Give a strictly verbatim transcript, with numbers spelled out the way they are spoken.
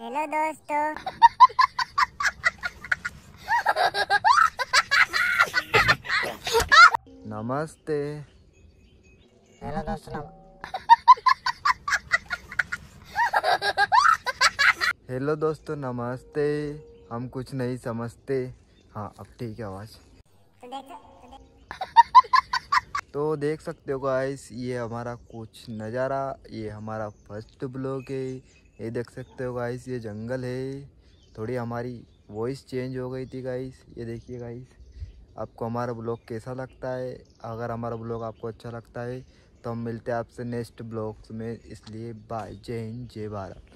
Hello दोस्तों। नमस्ते। Hello दोस्तों। हेलो दोस्तों नमस्ते। हम कुछ नहीं समझते। हाँ अब ठीक है आवाज़। तो देख तो देख तो देख सकते हो गाइस, ये हमारा कुछ नज़ारा, ये हमारा फर्स्ट ब्लॉग है। ये देख सकते हो गाइस, ये जंगल है। थोड़ी हमारी वॉइस चेंज हो गई थी गाइस। ये देखिए गाइस, आपको हमारा ब्लॉग कैसा लगता है? अगर हमारा ब्लॉग आपको अच्छा लगता है तो हम मिलते हैं आपसे नेक्स्ट ब्लॉग्स में। इसलिए बाय, जय हिंद, जय भारत।